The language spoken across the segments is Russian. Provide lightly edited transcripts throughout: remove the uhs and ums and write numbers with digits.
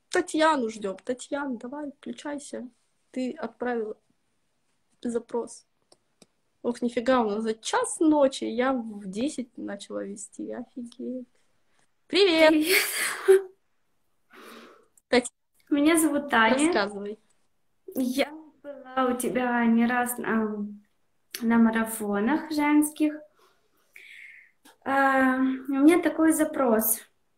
Татьяну ждем. Татьяна, давай, включайся. Ты отправила запрос. Ох, нифига, у нас за час ночи. Я в 10 начала вести. Офигеть. Привет! Привет. Татьяна, Меня зовут Таня. рассказывай. Я была у тебя не раз на марафонах женских. У меня такой запрос.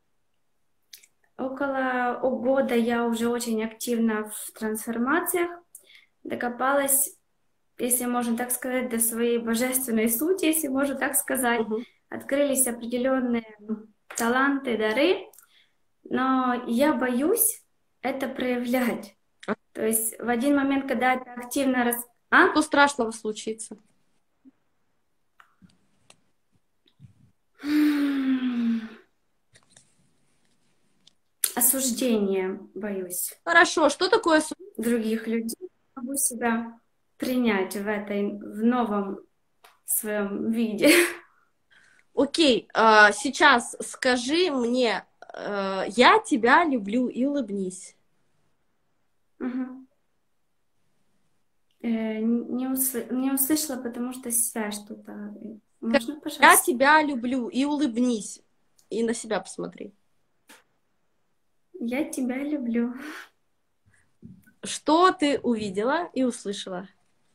Около года я уже очень активна в трансформациях. Докопалась, если можно так сказать, до своей божественной сути, если можно так сказать. Мгм. Открылись определенные таланты, дары, но я боюсь это проявлять. То есть в один момент, когда это активно Что страшного случится? Осуждение боюсь Хорошо, что такое других людей. Могу себя принять в новом своем виде. Окей, сейчас скажи мне, я тебя люблю и улыбнись. Мгм. Не услышала, потому что связь что-то. Можно, Я пожалуйста? тебя люблю и улыбнись. И на себя посмотри. Я тебя люблю. Что ты увидела и услышала?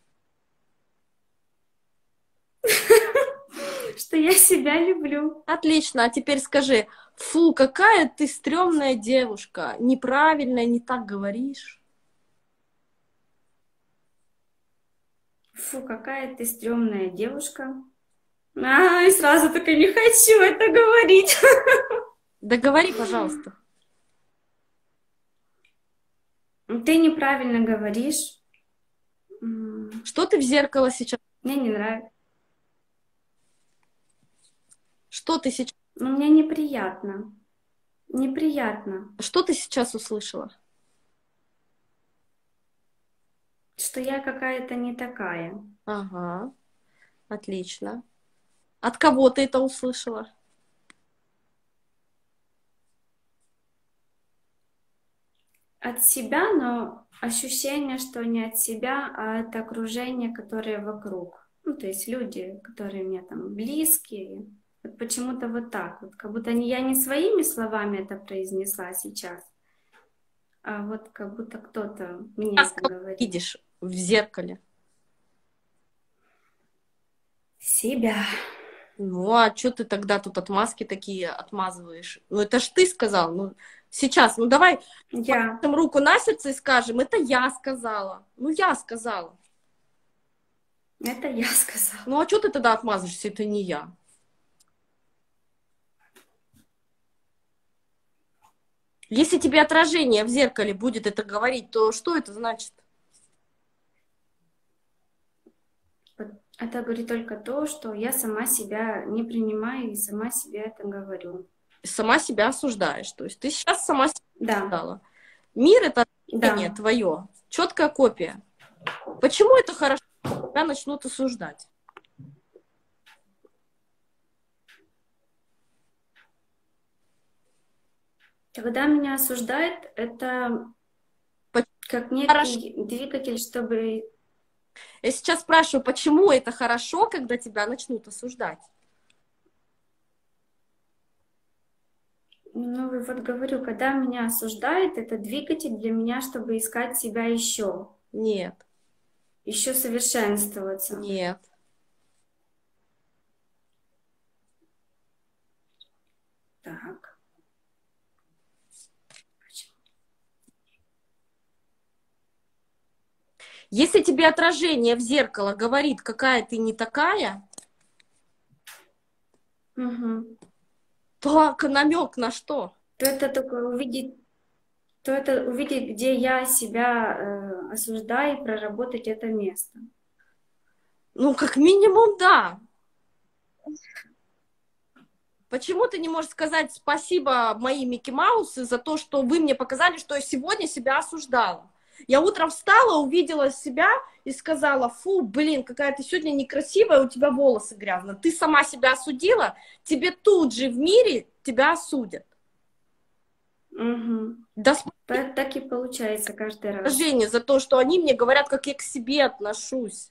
Что я себя люблю. Отлично, а теперь скажи, фу, какая ты стрёмная девушка, неправильно, не так говоришь. Фу, какая ты стрёмная девушка. И сразу только не хочу это говорить. Да говори, пожалуйста. Ты неправильно говоришь. Что ты в зеркало сейчас? Мне не нравится. Что ты сейчас? Но мне неприятно. Неприятно, Что ты сейчас услышала? что я какая-то не такая. Ага, отлично. От кого ты это услышала? От себя, но ощущение, что не от себя, а от окружения, которое вокруг. Ну, то есть люди, которые мне там близкие. Вот почему-то вот так вот. Как будто я не своими словами это произнесла сейчас, а вот как будто кто-то мне Сейчас это как говорит. видишь в зеркале. Себя. Ну, а что ты тогда тут отмазки такие отмазываешь? Ну, это ж ты сказал. Ну, сейчас, ну, давай Я. положим руку на сердце и скажем, это я сказала. Ну, я сказала. Это я сказала. Ну, а что ты тогда отмазываешься, это не я? Если тебе отражение в зеркале будет это говорить, то что это значит? Это говорит только то, что я сама себя не принимаю и сама себе это говорю. Сама себя осуждаешь. То есть ты сейчас сама себя Да, осуждала. Мир — это отражение да. твое, четкая копия. Почему это хорошо, когда тебя начнут осуждать? Когда меня осуждает, это Почему как хорошо? некий двигатель, чтобы... Я сейчас спрашиваю, почему это хорошо, когда тебя начнут осуждать? Ну, и вот говорю, когда меня осуждает, это двигатель для меня, чтобы искать себя Нет, еще совершенствоваться. нет. Так. Если тебе отражение в зеркало говорит, какая ты не такая, Угу. то намек на что? То это только увидеть, то это увидеть, где я себя осуждаю, и проработать это место. Ну, как минимум, да. Почему ты не можешь сказать спасибо, мои Микки Маусы, за то, что вы мне показали, что я сегодня себя осуждала? Я утром встала, увидела себя и сказала, фу, блин, какая ты сегодня некрасивая, у тебя волосы грязные. Ты сама себя осудила, тебе тут же в мире тебя осудят. Мгм. Да, Так и получается каждый раз. Женя, за то, что они мне говорят, как я к себе отношусь.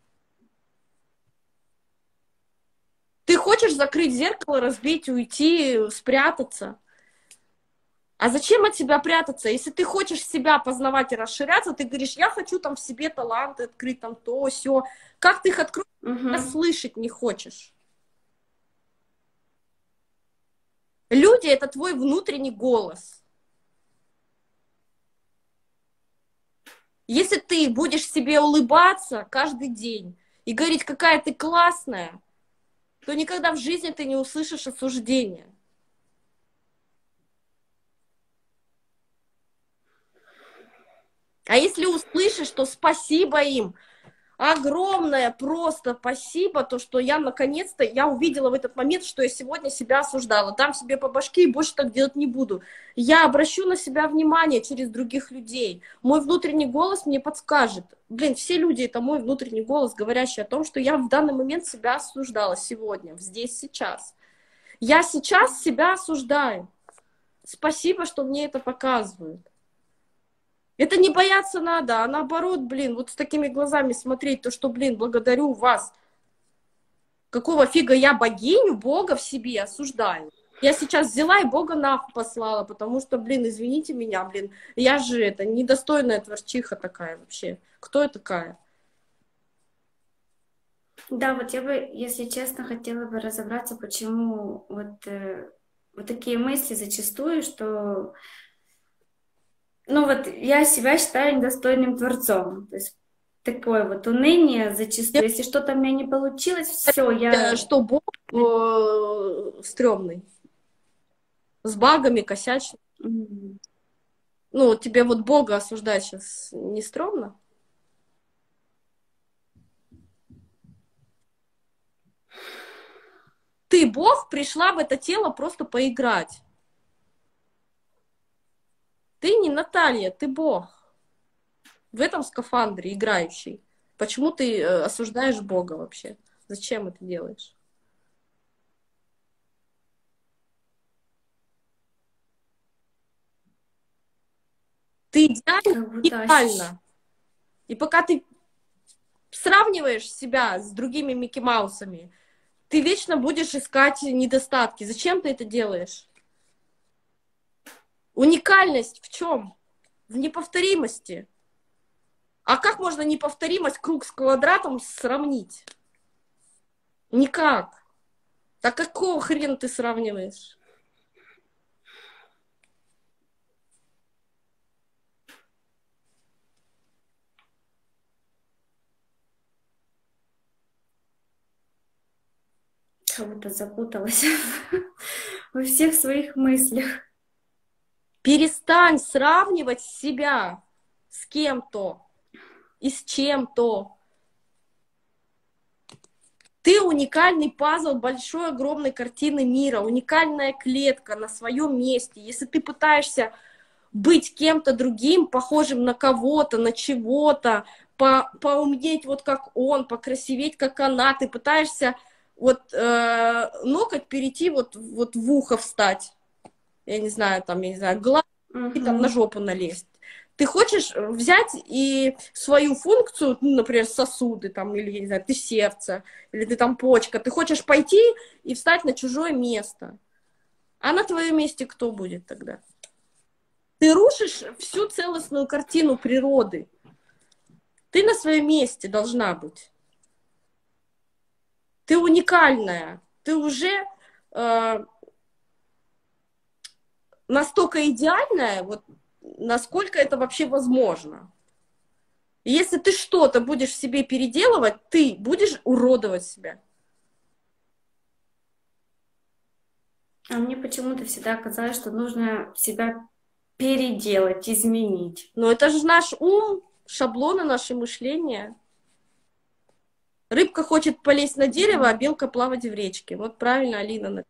Ты хочешь закрыть зеркало, разбить, уйти, спрятаться? А зачем от себя прятаться? Если ты хочешь себя познавать и расширяться, ты говоришь, я хочу там в себе таланты открыть, там то, сё. Как ты их откроешь, когда Мгм. слышать не хочешь? Люди — это твой внутренний голос. Если ты будешь себе улыбаться каждый день и говорить, какая ты классная, то никогда в жизни ты не услышишь осуждения. А если услышишь, то спасибо им. Огромное просто спасибо, то, что я наконец-то, я увидела в этот момент, что я сегодня себя осуждала. Дам себе по башке и больше так делать не буду. Я обращу на себя внимание через других людей. Мой внутренний голос мне подскажет. Блин, все люди — это мой внутренний голос, говорящий о том, что я в данный момент себя осуждала сегодня, здесь, сейчас. Я сейчас себя осуждаю. Спасибо, что мне это показывают. Это не бояться надо, а наоборот, блин, вот с такими глазами смотреть, то, что, блин, благодарю вас. Какого фига я богиню, Бога в себе осуждаю? Я сейчас взяла и Бога нахуй послала, потому что, блин, извините меня, блин, я же это, недостойная творчиха такая вообще. Кто я такая? Да, вот я бы, если честно, хотела бы разобраться, почему вот такие мысли зачастую, что, ну вот я себя считаю недостойным творцом. То есть такое вот уныние зачастую. Если что-то у меня не получилось, все, я... Что Бог стрёмный, с багами, косячный. М. Ну, тебе вот Бога осуждать сейчас не стрёмно? Ты, Бог, пришла в это тело просто поиграть. Ты не Наталья, ты Бог. В этом скафандре играющий. Почему ты осуждаешь Бога вообще? Зачем это делаешь? Ты идеально, Как будто идеально. И пока ты сравниваешь себя с другими Микки Маусами, ты вечно будешь искать недостатки. Зачем ты это делаешь? Уникальность в чем? В неповторимости. А как можно неповторимость круг с квадратом сравнить? Никак. Так какого хрена ты сравниваешь? как будто запуталась во всех своих мыслях. Перестань сравнивать себя с кем-то и с чем-то. Ты уникальный пазл большой, огромной картины мира, уникальная клетка на своем месте. Если ты пытаешься быть кем-то другим, похожим на кого-то, на чего-то, поумнеть вот как он, покрасиветь как она, ты пытаешься вот ноготь перейти вот в ухо встать, я не знаю, там, я не знаю, глаз и там на Мгм. жопу налезть. Ты хочешь взять и свою функцию, ну, например, сосуды, там, или, я не знаю, ты сердце, или ты там почка, ты хочешь пойти и встать на чужое место. А на твоем месте кто будет тогда? Ты рушишь всю целостную картину природы. Ты на своем месте должна быть. Ты уникальная. Ты уже настолько идеальная, вот насколько это вообще возможно. И если ты что-то будешь в себе переделывать, ты будешь уродовать себя. А мне почему-то всегда казалось, что нужно себя переделать, изменить. Но это же наш ум, шаблоны, наше мышление. Рыбка хочет полезть на дерево, а белка плавать в речке. Вот правильно Алина написала.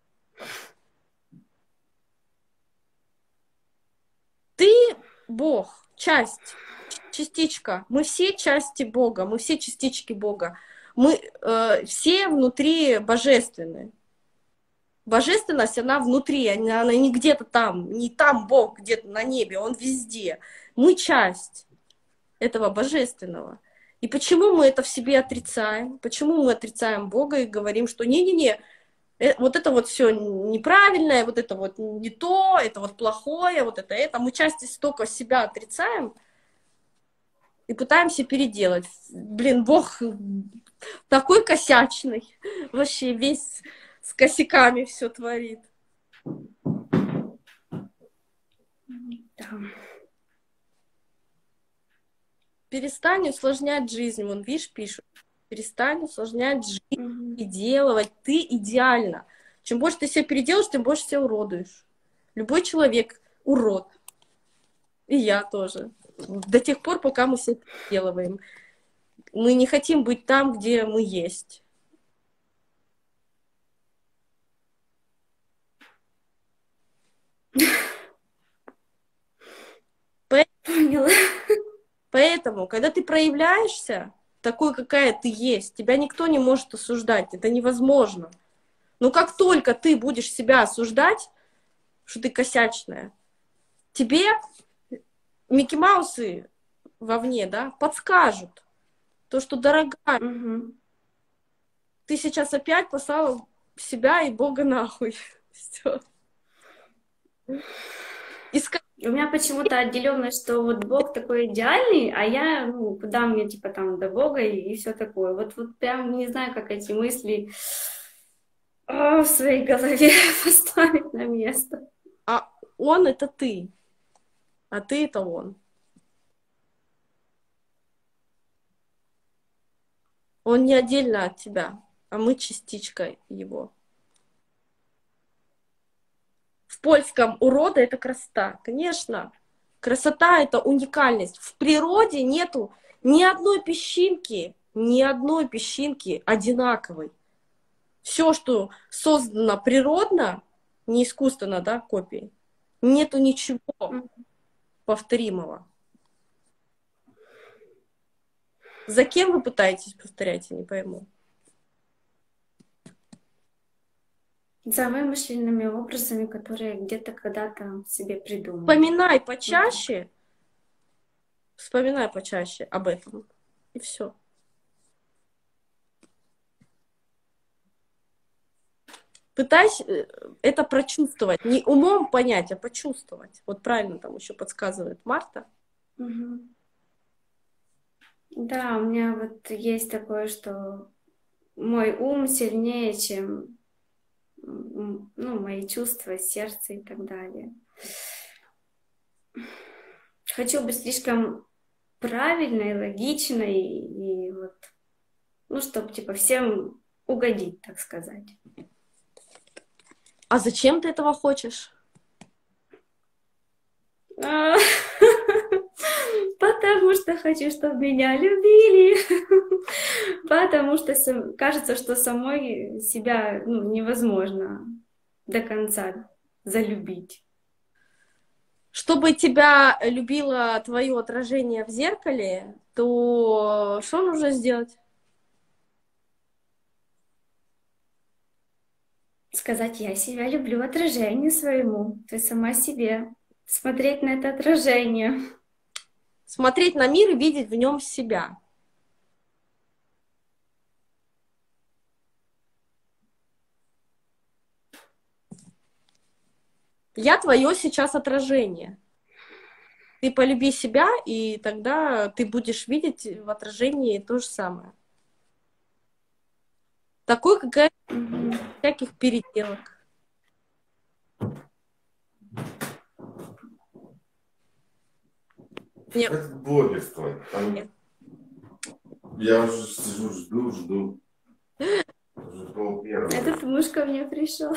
Ты Бог, часть, частичка. Мы все части Бога, мы все частички Бога. Мы все внутри божественные. Божественность, она внутри, она не где-то там, не там Бог где-то на небе, Он везде. Мы часть этого божественного. И почему мы это в себе отрицаем? Почему мы отрицаем Бога и говорим, что не-не-не, вот это вот все неправильное, вот это вот не то, это вот плохое, вот это. Мы части столько себя отрицаем и пытаемся переделать. Блин, Бог такой косячный, вообще весь с косяками все творит. Да. Перестань усложнять жизнь. Вон, видишь, пишут. Перестань усложнять жизнь, переделывать. Ты идеальна. Чем больше ты себя переделаешь, тем больше себя уродуешь. Любой человек урод. И я тоже. До тех пор, пока мы себя переделываем. Мы не хотим быть там, где мы есть. Поняла. Поэтому, когда ты проявляешься такой, какая ты есть, тебя никто не может осуждать. Это невозможно. Но как только ты будешь себя осуждать, что ты косячная, тебе Микки Маусы вовне, да, подскажут то, что, дорогая, ты сейчас опять послала себя и Бога нахуй. Всё. У меня почему-то отделенность, что вот Бог такой идеальный, а я, ну, куда мне, типа, там, до Бога и все такое. Вот прям не знаю, как эти мысли в своей голове поставить на место. А Он — это ты, а ты — это Он. Он не отдельно от тебя, а мы частичка Его. В польском урода — это красота. Конечно, красота — это уникальность. В природе нету ни одной песчинки одинаковой. Все, что создано природно, не искусственно, да, копией, нету ничего повторимого. За кем вы пытаетесь повторять, я не пойму. За вымышленными образами, которые где-то когда-то себе придумали. Вспоминай почаще об этом. И все. Пытайся это прочувствовать. Не умом понять, а почувствовать. Вот правильно там еще подсказывает Марта. Да, у меня вот есть такое, что мой ум сильнее, чем мои чувства, сердце и так далее. Хочу быть слишком правильной, логичной и вот, чтобы типа всем угодить, так сказать. А зачем ты этого хочешь? Потому что хочу, чтобы меня любили. Потому что кажется, что самой себя невозможно до конца залюбить. Чтобы тебя любило твое отражение в зеркале, то что нужно сделать? Сказать, я себя люблю отражению своему, ты сама себе. Смотреть на это отражение. Смотреть на мир и видеть в нем себя. Я твое сейчас отражение. Ты полюби себя, и тогда ты будешь видеть в отражении то же самое. Такой, какая всяких переделок. Нет. Это блогер твой. Там... Я уже сижу, жду. Этот муж ко мне пришел.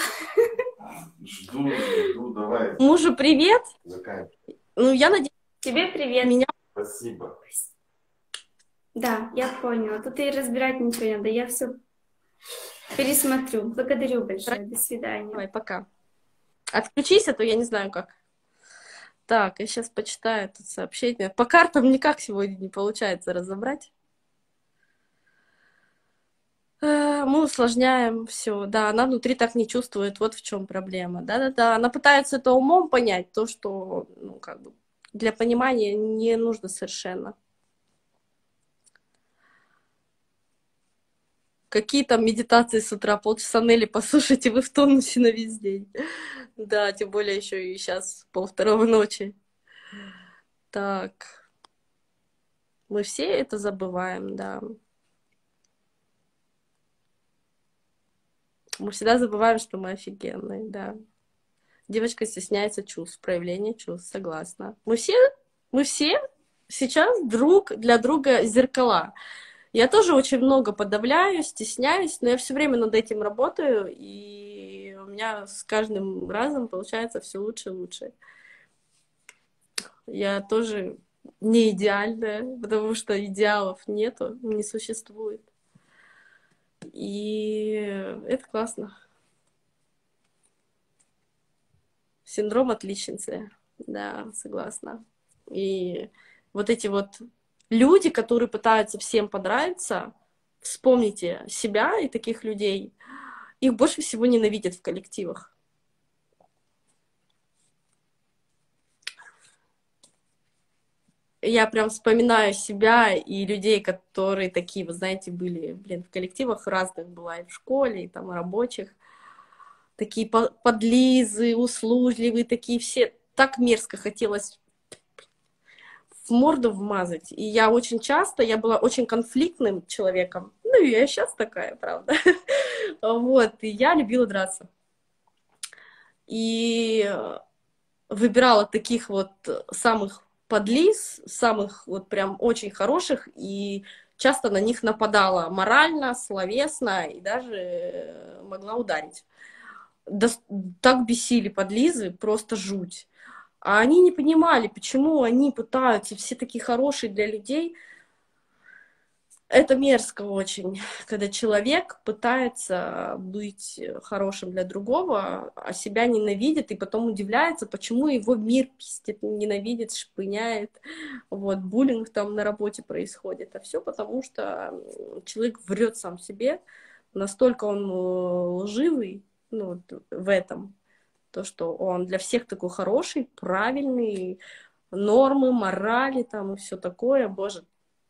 Жду, давай. Мужу привет. Заканчивай. Ну, я надеюсь... Тебе привет. Меня... Спасибо. Да, я поняла. Тут и разбирать ничего не надо. Я все пересмотрю. Благодарю большое. До свидания. Давай, пока. Отключись, а то я не знаю как. Так, я сейчас почитаю тут сообщение. По картам никак сегодня не получается разобрать. Мы усложняем все, да, она внутри так не чувствует, вот в чем проблема. Да-да-да, она пытается это умом понять, то, что, ну, как бы, для понимания не нужно совершенно. Какие там медитации с утра, полчаса Нелли послушайте, вы в тонусе на весь день. Да, тем более еще и сейчас 1:30 ночи. Так, мы все это забываем, да. Мы всегда забываем, что мы офигенные, да. Девочка стесняется чувств, проявления чувств, согласна. Мы все сейчас друг для друга зеркала. Я тоже очень много подавляю, стесняюсь, но я все время над этим работаю, и у меня с каждым разом получается все лучше и лучше. Я тоже не идеальная, потому что идеалов нету, не существует. И это классно. Синдром отличницы, да, согласна. И вот эти вот люди, которые пытаются всем понравиться, вспомните себя и таких людей, их больше всего ненавидят в коллективах. Я прям вспоминаю себя и людей, которые такие, вы знаете, были, блин, в коллективах разных была, и в школе, и там, и рабочих. Такие подлизы, услужливые, такие все. Так мерзко хотелось в морду вмазать. И я очень часто, я была очень конфликтным человеком. Ну, и я сейчас такая, правда. Вот, и я любила драться. И выбирала таких вот самых подлиз, самых вот прям очень хороших, и часто на них нападала морально, словесно, и даже могла ударить. Так бесили подлизы, просто жуть. А они не понимали, почему они пытаются, все такие хорошие для людей. Это мерзко очень, когда человек пытается быть хорошим для другого, а себя ненавидит, и потом удивляется, почему его мир пиздит, ненавидит, шпыняет. Вот, буллинг там на работе происходит. А все потому, что человек врет сам себе, настолько он лживый, ну, в этом, то, что он для всех такой хороший, правильный, нормы, морали там и все такое, боже.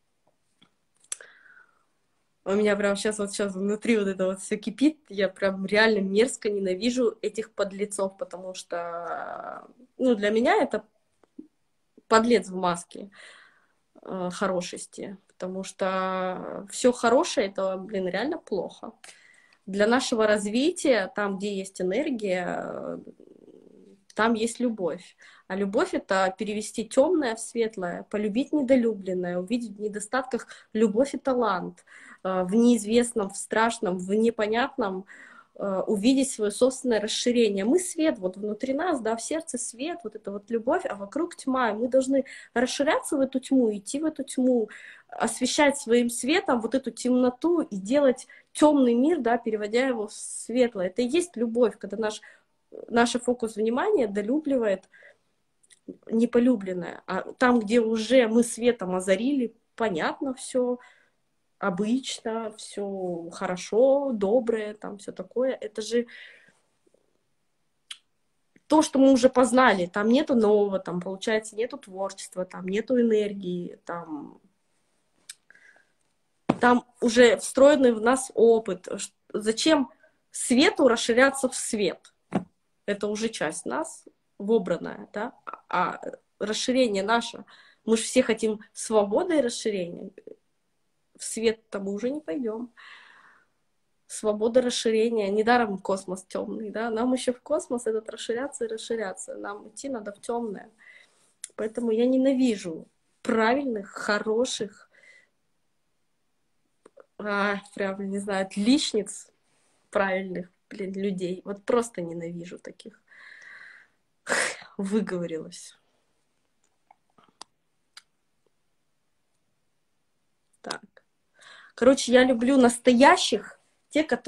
У меня прям сейчас внутри вот это вот все кипит, я прям реально мерзко ненавижу этих подлецов, потому что, ну, для меня это подлец в маске хорошести, потому что все хорошее это, блин, реально плохо. Для нашего развития, там, где есть энергия, там есть любовь. А любовь — это перевести темное в светлое, полюбить недолюбленное, увидеть в недостатках любовь и талант, в неизвестном, в страшном, в непонятном увидеть свое собственное расширение. Мы свет, вот внутри нас, да, в сердце свет, вот это вот любовь, а вокруг тьма. И мы должны расширяться в эту тьму, идти в эту тьму, освещать своим светом вот эту темноту и делать темный мир, да, переводя его в светлое. Это и есть любовь, когда наш фокус внимания долюбливает неполюбленное. А там, где уже мы светом озарили, понятно все, обычно, все хорошо, доброе, там все такое. Это же то, что мы уже познали. Там нету нового, там, получается, нету творчества, там нету энергии, там уже встроенный в нас опыт. Зачем свету расширяться в свет? Это уже часть нас, вобранная, да? А расширение наше, мы же все хотим свободы и расширения. В свет-то мы уже не пойдем. Свобода расширения. Недаром космос темный, да? Нам еще в космос этот расширяться и расширяться. Нам идти надо в темное. Поэтому я ненавижу правильных, хороших, прям, не знаю, отличниц правильных, блин, людей. Вот просто ненавижу таких. Выговорилась. Так. Короче, я люблю настоящих,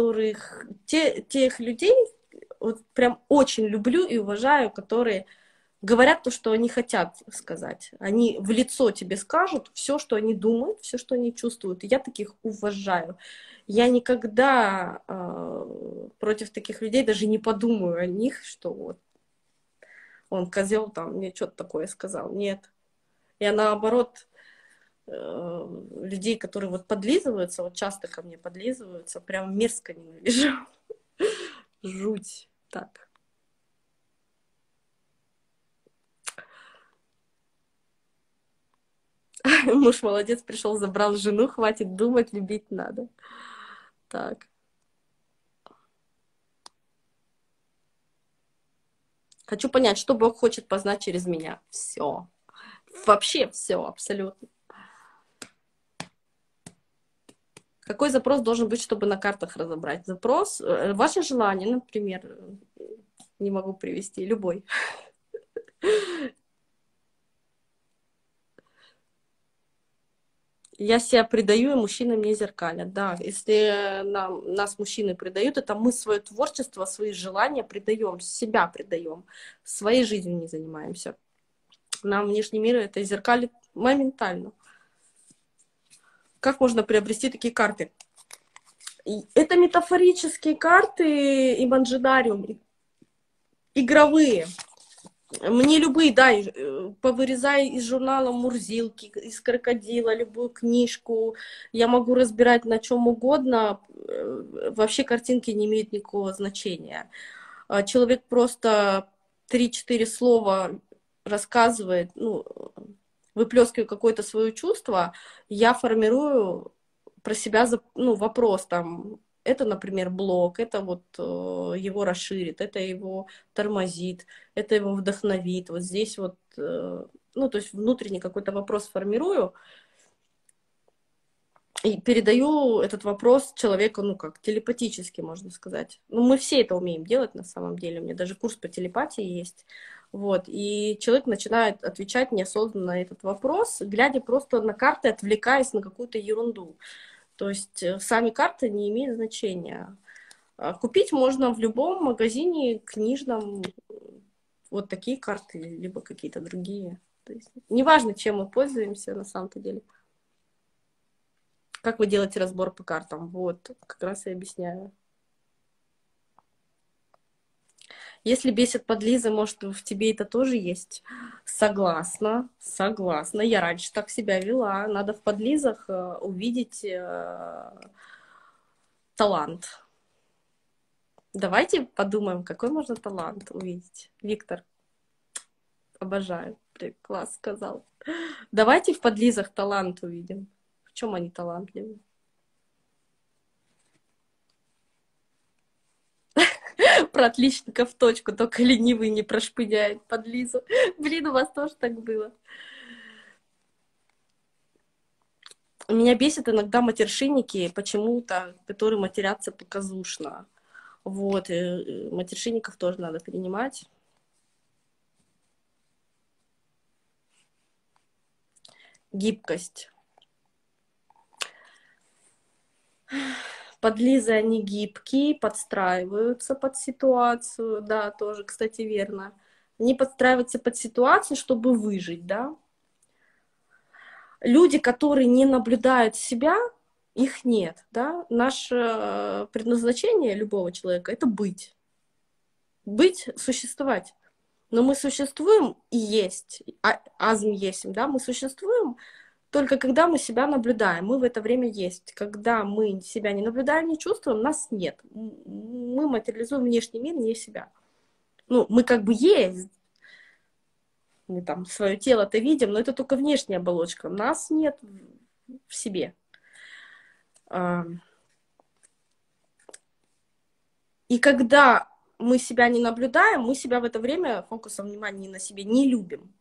тех людей, вот прям очень люблю и уважаю, которые говорят то, что они хотят сказать. Они в лицо тебе скажут все, что они думают, все, что они чувствуют. И я таких уважаю. Я никогда против таких людей даже не подумаю о них, что вот он козел там мне что-то такое сказал. Нет. Я наоборот людей, которые вот подлизываются, вот часто ко мне подлизываются, прям мерзко ненавижу. Жуть. Так. Муж молодец, пришел, забрал жену, хватит думать, любить надо. Так. Хочу понять, что Бог хочет познать через меня. Все. Вообще все, абсолютно. Какой запрос должен быть, чтобы на картах разобрать? Запрос, ваше желание, например, не могу привести, любой. Я себя предаю, и мужчины мне зеркалят. Да, если нас мужчины предают, это мы свое творчество, свои желания предаем, себя предаем, своей жизнью не занимаемся. Нам внешний мир это зеркалит моментально. Как можно приобрести такие карты? Это метафорические карты и манджидариум, игровые. Мне любые, да, повырезай из журнала Мурзилки, из крокодила, любую книжку. Я могу разбирать на чем угодно. Вообще картинки не имеют никакого значения. Человек просто 3-4 слова рассказывает, ну, выплескиваю какое-то свое чувство, я формирую про себя, ну, вопрос там. Это, например, блок, это вот его расширит, это его тормозит, это его вдохновит. Вот здесь вот, ну, то есть внутренний какой-то вопрос формирую и передаю этот вопрос человеку, ну, как телепатически, можно сказать. Ну, мы все это умеем делать на самом деле. У меня даже курс по телепатии есть. Вот. И человек начинает отвечать неосознанно на этот вопрос, глядя просто на карты, отвлекаясь на какую-то ерунду. То есть сами карты не имеют значения. Купить можно в любом магазине книжном вот такие карты, либо какие-то другие. То есть неважно, чем мы пользуемся на самом-то деле. Как вы делаете разбор по картам? Вот, как раз и объясняю. Если бесит подлизы, может, в тебе это тоже есть? Согласна, согласна. Я раньше так себя вела. Надо в подлизах увидеть талант. Давайте подумаем, какой можно талант увидеть. Виктор, обожаю. Класс сказал. Давайте в подлизах талант увидим. В чем они талантливы? Про отличника в точку, только ленивый не прошпыняет подлизу. Блин, у вас тоже так было. Меня бесит иногда матершинники почему-то, которые матерятся показушно. Вот, и матершинников тоже надо принимать. Гибкость. Подлизы, они гибкие, подстраиваются под ситуацию. Да, тоже, кстати, верно. Они подстраиваются под ситуацию, чтобы выжить, да. Люди, которые не наблюдают себя, их нет, да. Наше предназначение любого человека — это быть. Быть, существовать. Но мы существуем и есть, азм есим, да, мы существуем только когда мы себя наблюдаем, мы в это время есть. Когда мы себя не наблюдаем, не чувствуем, нас нет. Мы материализуем внешний мир, не себя. Ну, мы как бы есть, мы там свое тело-то видим, но это только внешняя оболочка. Нас нет в себе. И когда мы себя не наблюдаем, мы себя в это время фокусом внимания на себе не любим.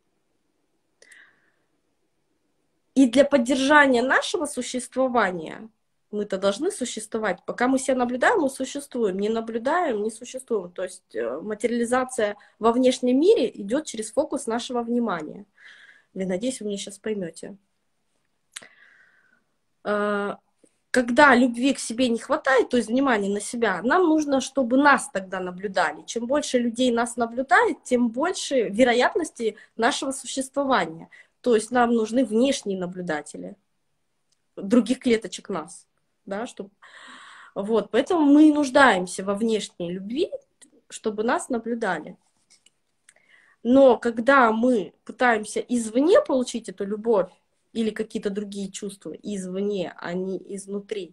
И для поддержания нашего существования мы-то должны существовать. Пока мы себя наблюдаем, мы существуем. Не наблюдаем, не существуем. То есть материализация во внешнем мире идет через фокус нашего внимания. Я надеюсь, вы меня сейчас поймете. Когда когда любви к себе не хватает, то есть внимания на себя, нам нужно, чтобы нас тогда наблюдали. Чем больше людей нас наблюдает, тем больше вероятности нашего существования. То есть нам нужны внешние наблюдатели других клеточек нас, да, чтобы... Вот, поэтому мы и нуждаемся во внешней любви, чтобы нас наблюдали. Но когда мы пытаемся извне получить эту любовь или какие-то другие чувства извне, а не изнутри,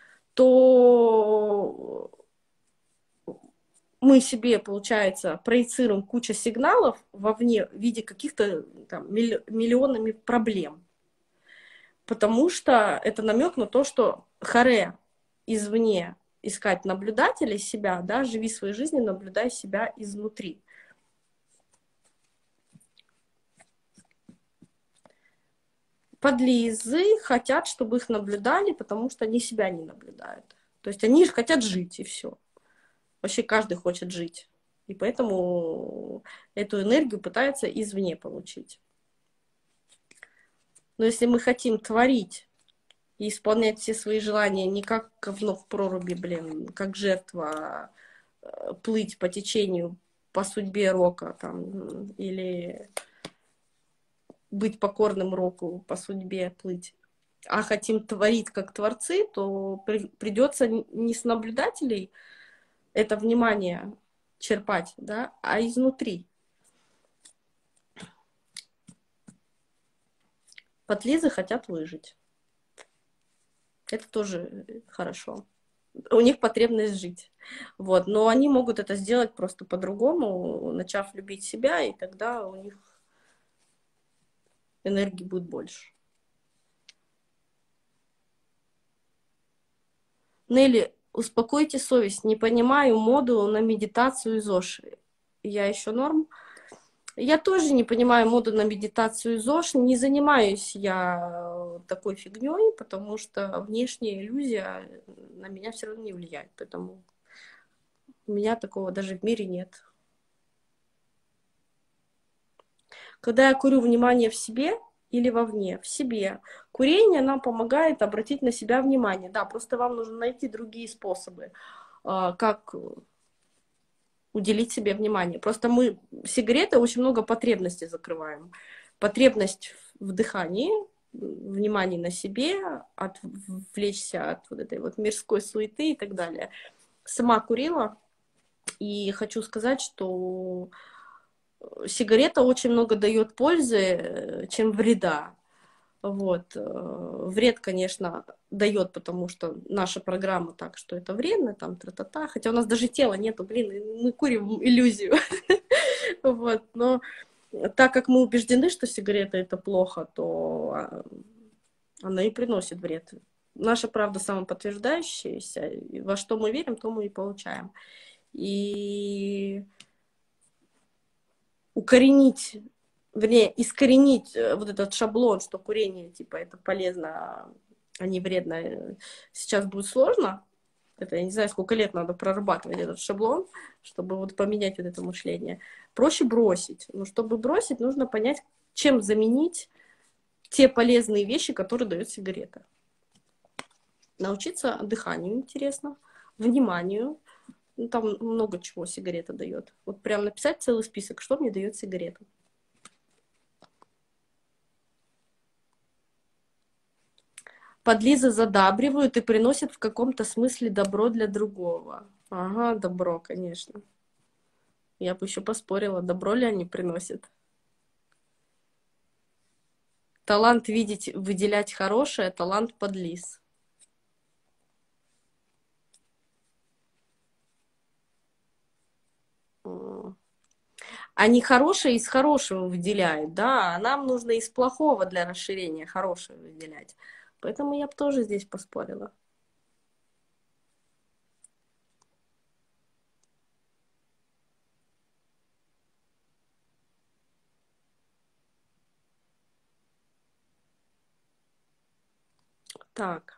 то мы себе, получается, проецируем кучу сигналов вовне в виде каких-то там миллионами проблем. Потому что это намек на то, что харе извне искать наблюдателей себя, да, живи своей жизнью, наблюдай себя изнутри. Подлизы хотят, чтобы их наблюдали, потому что они себя не наблюдают. То есть они же хотят жить, и все. Вообще каждый хочет жить. И поэтому эту энергию пытается извне получить. Но если мы хотим творить и исполнять все свои желания не как говно в проруби, блин, как жертва, плыть по течению, по судьбе рока, там, или быть покорным року, по судьбе плыть, а хотим творить как творцы, то придется не с наблюдателей это внимание черпать, да, а изнутри. Подлизы хотят выжить. Это тоже хорошо. У них потребность жить. Вот. Но они могут это сделать просто по-другому, начав любить себя, и тогда у них энергии будет больше. Нелли, успокойте совесть. Не понимаю моду на медитацию и ЗОЖ. Я еще норм. Я тоже не понимаю моду на медитацию и ЗОЖ. Не занимаюсь я такой фигней, потому что внешняя иллюзия на меня все равно не влияет. Поэтому у меня такого даже в мире нет. Когда я курю, внимание в себе или вовне? В себе. Курение нам помогает обратить на себя внимание. Да, просто вам нужно найти другие способы, как уделить себе внимание. Просто мы сигареты очень много потребностей закрываем. Потребность в дыхании, внимание на себе, отвлечься от вот этой вот мирской суеты и так далее. Сама курила, и хочу сказать, что сигарета очень много дает пользы, чем вреда. Вот. Вред, конечно, дает, потому что наша программа так, что это вредно, там, тра-та-та. Хотя у нас даже тела нету, блин, мы курим иллюзию. Вот. Но так как мы убеждены, что сигарета это плохо, то она и приносит вред. Наша правда самоподтверждающаяся. Во что мы верим, то мы и получаем. И укоренить, вернее, искоренить вот этот шаблон, что курение, типа, это полезно, а не вредно, сейчас будет сложно. Это, я не знаю, сколько лет надо прорабатывать этот шаблон, чтобы вот поменять вот это мышление. Проще бросить. Но чтобы бросить, нужно понять, чем заменить те полезные вещи, которые дает сигарета. Научиться дыханию, интересно, вниманию. Ну, там много чего сигарета дает. Вот прям написать целый список, что мне дает сигарета. Подлизы задабривают и приносят в каком-то смысле добро для другого. Ага, добро, конечно. Я бы еще поспорила, добро ли они приносят. Талант видеть, выделять хорошее, талант подлиз. Они хорошее из хорошего выделяют, да, а нам нужно из плохого для расширения хорошее выделять. Поэтому я бы тоже здесь поспорила. Так.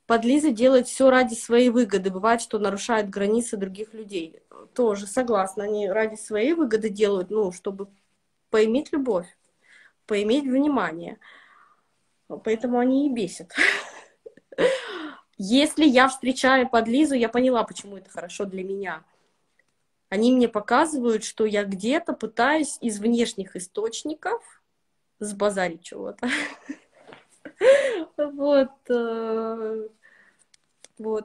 Подлизы делают все ради своей выгоды. Бывает, что нарушают границы других людей. Тоже согласна. Они ради своей выгоды делают, ну, чтобы поиметь любовь, поиметь внимание. Поэтому они и бесят. Если я встречаю подлизу, я поняла, почему это хорошо для меня. Они мне показывают, что я где-то пытаюсь из внешних источников сбазарить чего-то. Вот. Вот.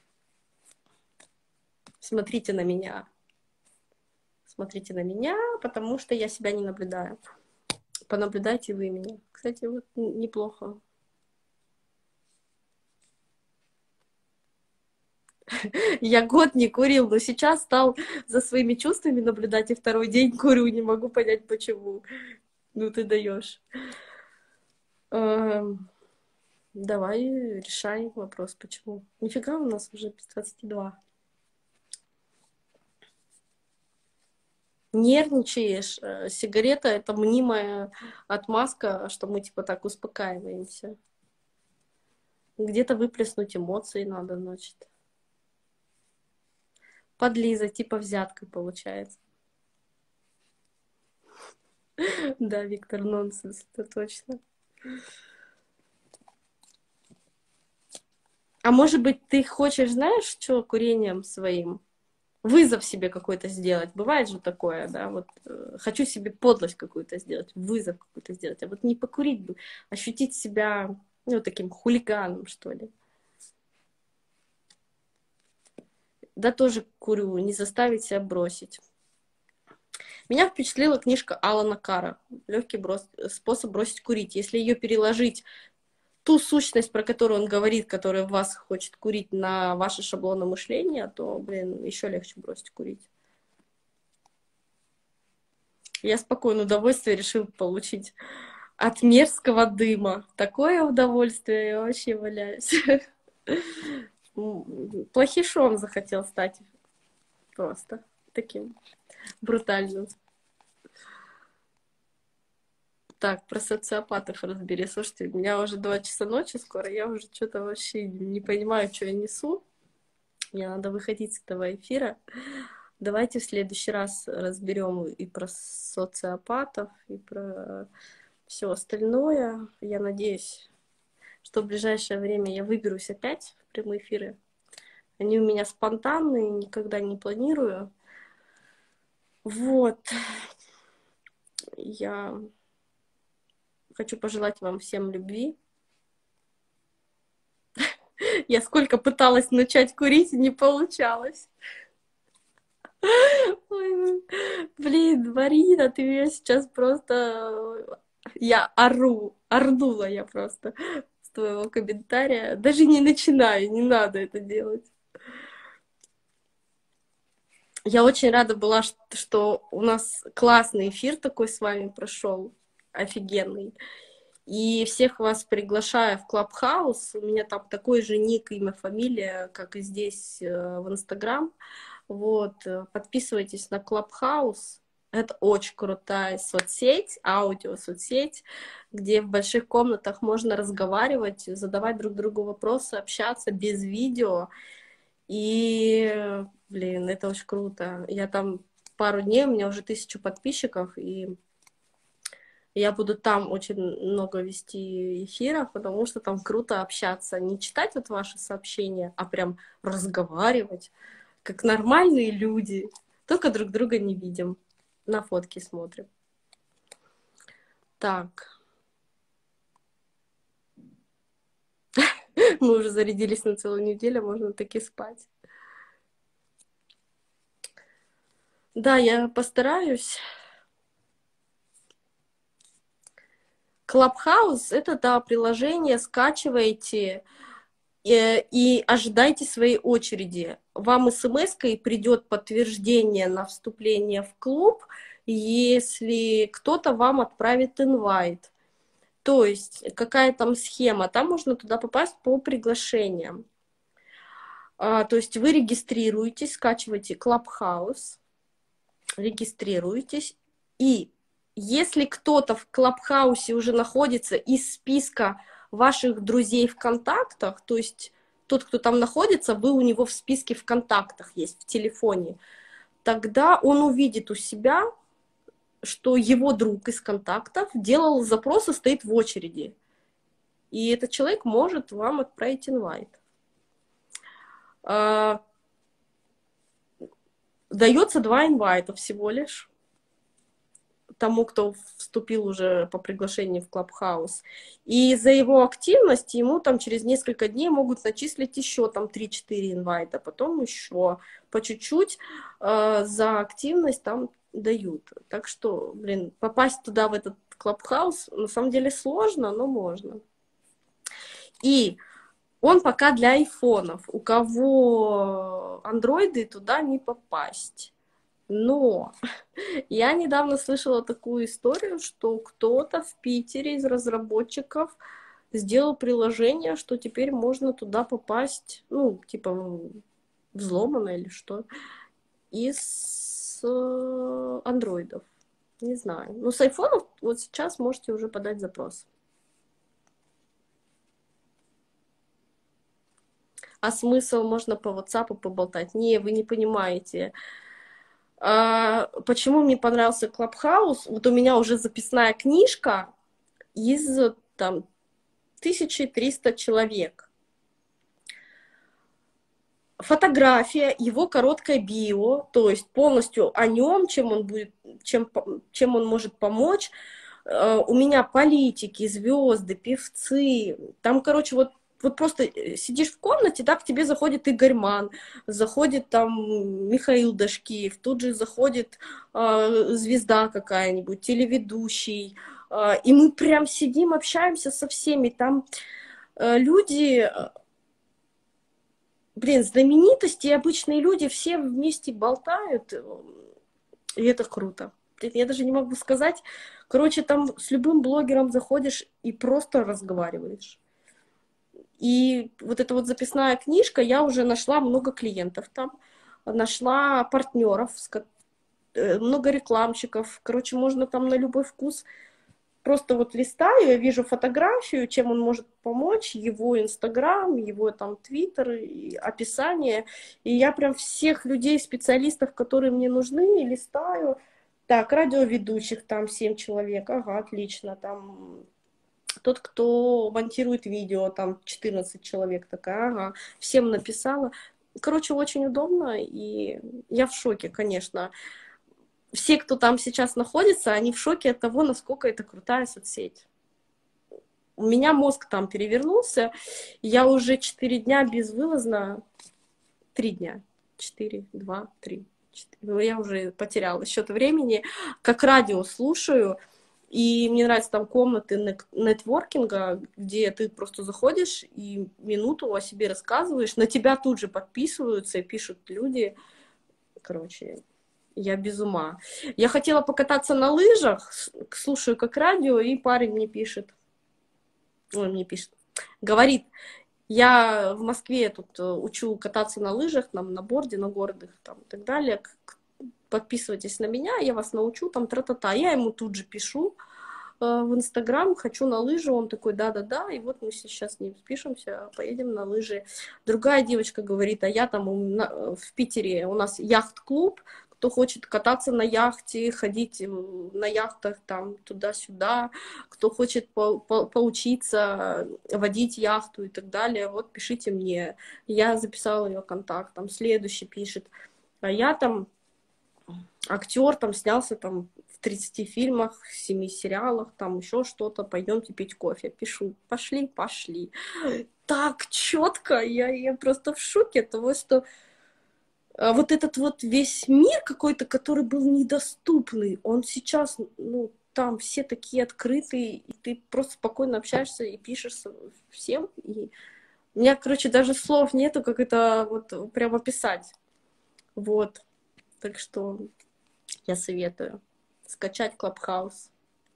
Смотрите на меня. Смотрите на меня, потому что я себя не наблюдаю. Понаблюдайте вы меня. Кстати, вот неплохо. Я год не курил, но сейчас стал за своими чувствами наблюдать, и второй день курю, не могу понять, почему. Ну, ты даешь. Давай решай вопрос, почему. Нифига, у нас уже без 22. Нервничаешь. Сигарета — это мнимая отмазка, что мы типа так успокаиваемся. Где-то выплеснуть эмоции надо, значит. Подлиза, типа взятка получается. Да, Виктор, нонсенс, это точно. А может быть, ты хочешь, знаешь, что курением своим? Вызов себе какой-то сделать. Бывает же такое, да, вот хочу себе подлость какую-то сделать, вызов какой-то сделать, а вот не покурить бы, ощутить себя, ну, таким хулиганом, что ли. Да, тоже курю, не заставить себя бросить. Меня впечатлила книжка Алана Карра «Легкий способ бросить курить». Если ее переложить, ту сущность, про которую он говорит, которая в вас хочет курить, на ваше шаблонное мышление, то, блин, еще легче бросить курить. Я спокойно удовольствие решил получить от мерзкого дыма. Такое удовольствие, я вообще валяюсь. Плохишом захотел стать просто таким брутальным. Так, про социопатов разбери. Слушайте, у меня уже 2 часа ночи скоро, я уже что-то вообще не понимаю, что я несу. Мне надо выходить с этого эфира. Давайте в следующий раз разберем и про социопатов, и про все остальное. Я надеюсь, что в ближайшее время я выберусь опять в прямые эфиры. Они у меня спонтанные, никогда не планирую. Вот. Я хочу пожелать вам всем любви. Я сколько пыталась начать курить, и не получалось. Ой, блин, Марина, ты меня сейчас просто... Я орнула я просто с твоего комментария. Даже не начинаю, не надо это делать. Я очень рада была, что у нас классный эфир такой с вами прошел, офигенный. И всех вас приглашаю в Clubhouse. У меня там такой же ник, имя, фамилия, как и здесь в Инстаграм. Вот, подписывайтесь на Clubhouse. Это очень крутая соцсеть, аудиосоцсеть, где в больших комнатах можно разговаривать, задавать друг другу вопросы, общаться без видео. И, блин, это очень круто. Я там пару дней, у меня уже 1000 подписчиков, и я буду там очень много вести эфиров, потому что там круто общаться. Не читать вот ваши сообщения, а прям разговаривать, как нормальные люди. Только друг друга не видим. На фотки смотрим. Так. Мы уже зарядились на целую неделю, можно таки спать. Да, я постараюсь. Clubhouse — это, да, приложение, скачивайте и ожидайте своей очереди. Вам смс-кой придет подтверждение на вступление в клуб, если кто-то вам отправит инвайт. То есть какая там схема, там можно туда попасть по приглашениям. То есть вы регистрируетесь, скачиваете Clubhouse, регистрируетесь, и если кто-то в Клабхаусе уже находится из списка ваших друзей в контактах, то есть тот, кто там находится, вы у него в списке в контактах есть, в телефоне, тогда он увидит у себя, что его друг из контактов делал запрос и стоит в очереди. И этот человек может вам отправить инвайт. Дается 2 инвайта всего лишь тому, кто вступил уже по приглашению в Clubhouse. И за его активность ему там через несколько дней могут начислить еще там 3-4 инвайта, потом еще по чуть-чуть за активность там дают. Так что, блин, попасть туда, в этот Clubhouse, на самом деле сложно, но можно. И он пока для айфонов. У кого андроиды, туда не попасть. Но я недавно слышала такую историю, что кто-то в Питере из разработчиков сделал приложение, что теперь можно туда попасть, ну, типа, взломано или что, из андроидов. Не знаю. Но с айфонов вот сейчас можете уже подать запрос. А смысл можно по WhatsApp поболтать? Не, вы не понимаете. Почему мне понравился Clubhouse? Вот у меня уже записная книжка из там 1300 человек. Фотография, его короткое био, то есть полностью о нем, чем он будет, чем он может помочь. У меня политики, звезды, певцы. Там, короче, вот просто сидишь в комнате, да, к тебе заходит Игорь Ман, заходит там Михаил Дашкиев, тут же заходит звезда какая-нибудь, телеведущий, и мы прям сидим, общаемся со всеми, там люди, блин, знаменитости и обычные люди все вместе болтают, и это круто. Я даже не могу сказать, короче, там с любым блогером заходишь и просто разговариваешь. И вот эта вот записная книжка, я уже нашла много клиентов там, нашла партнеров, много рекламщиков. Короче, можно там на любой вкус. Просто вот листаю, я вижу фотографию, чем он может помочь, его Инстаграм, его там Твиттер, описание. И я прям всех людей, специалистов, которые мне нужны, листаю. Так, радиоведущих там 7 человек, ага, отлично, там... Тот, кто монтирует видео, там 14 человек, такая, ага, всем написала. Короче, очень удобно, и я в шоке, конечно. Все, кто там сейчас находится, они в шоке от того, насколько это крутая соцсеть. У меня мозг там перевернулся, я уже 4 дня безвылазно, 3 дня, 4, 2, 3, 4, я уже потеряла счет времени, как радио слушаю. И мне нравятся там комнаты нетворкинга, где ты просто заходишь и минуту о себе рассказываешь, на тебя тут же подписываются и пишут люди. Короче, я без ума. Я хотела покататься на лыжах, слушаю как радио, и парень мне пишет. Он мне пишет. Говорит, я в Москве тут учу кататься на лыжах, там, на борде, на городах там, и так далее. Подписывайтесь на меня, я вас научу, там, тра-та-та. Я ему тут же пишу в Инстаграм, хочу на лыжи, он такой, да-да-да, и вот мы сейчас с ним спишемся, поедем на лыжи. Другая девочка говорит, а я там в Питере, у нас яхт-клуб, кто хочет кататься на яхте, ходить на яхтах там туда-сюда, кто хочет поучиться водить яхту и так далее, вот пишите мне. Я записала ее контакт, там следующий пишет, а я там актер, там снялся там в 30 фильмах, 7 сериалах, там еще что-то, пойдемте пить кофе. Пишу, пошли. Так четко, я просто в шоке от того, что вот этот вот весь мир какой-то, который был недоступный, он сейчас, ну, там все такие открытые, и ты просто спокойно общаешься и пишешь всем. И у меня, короче, даже слов нету, как это вот прям описать. Вот. Так что я советую скачать Clubhouse.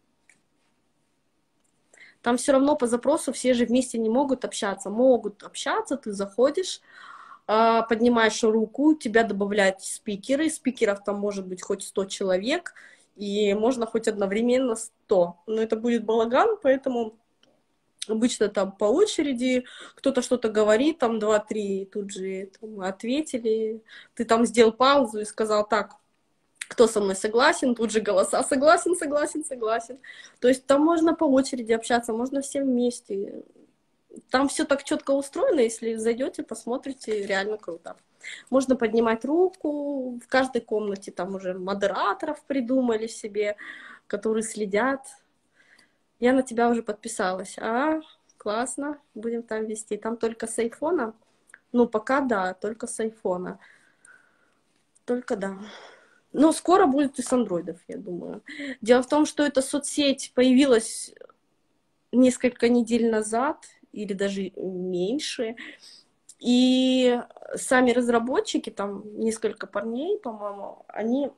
Там все равно по запросу все же вместе не могут общаться. Могут общаться, ты заходишь, поднимаешь руку, тебя добавляют спикеры. Спикеров там может быть хоть 100 человек, и можно хоть одновременно 100. Но это будет балаган, поэтому Обычно там по очереди кто-то что-то говорит, там 2-3, тут же там, ответили. Ты там сделал паузу и сказал: так, кто со мной согласен, тут же голоса: согласен, согласен, согласен. То есть там можно по очереди общаться, можно все вместе. Там все так четко устроено, если зайдете, посмотрите, реально круто. Можно поднимать руку, в каждой комнате там уже модераторов придумали себе, которые следят. Я на тебя уже подписалась. Классно, будем там вести. Там только с айфона. Ну, пока да, только с айфона. Только да. Но скоро будет и с андроидов, я думаю. Дело в том, что эта соцсеть появилась несколько недель назад, или даже меньше. И сами разработчики, там несколько парней, по-моему, они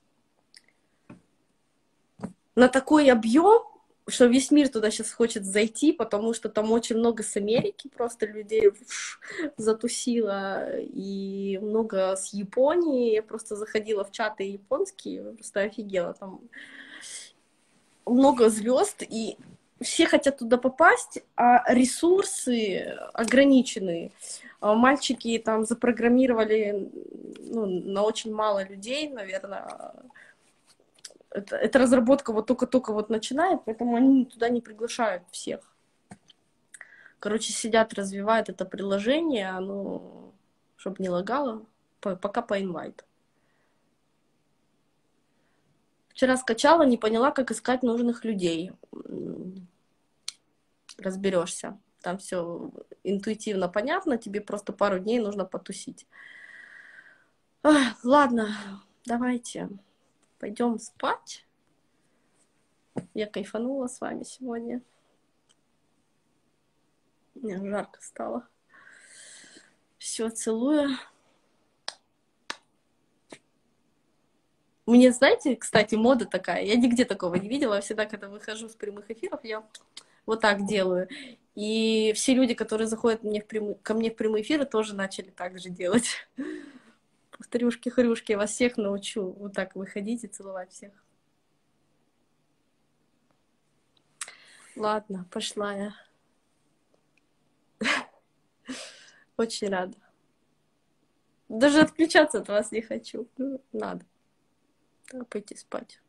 на такой объем, что весь мир туда сейчас хочет зайти, потому что там очень много с Америки просто людей затусило, и много с Японии. Я просто заходила в чаты японские, просто офигела. Там много звезд, и все хотят туда попасть, а ресурсы ограничены. Мальчики там запрограммировали, ну, на очень мало людей, наверное. Эта разработка вот только-только вот начинает, поэтому они туда не приглашают всех. Короче, сидят, развивают это приложение, оно, чтобы не лагало, пока по инвайту. Вчера скачала, не поняла, как искать нужных людей. Разберешься. Там все интуитивно понятно, тебе просто пару дней нужно потусить. Ладно, давайте пойдем спать. Я кайфанула с вами сегодня. Мне жарко стало. Все, целую. Мне, знаете, кстати, мода такая. Я нигде такого не видела. Всегда, когда выхожу с прямых эфиров, я вот так делаю. И все люди, которые заходят ко мне в прямые эфиры, тоже начали так же делать. Повторюшки-хрюшки, я вас всех научу вот так выходить и целовать всех. Ладно, пошла я. Очень рада. Даже отключаться от вас не хочу. Надо. Пойти спать.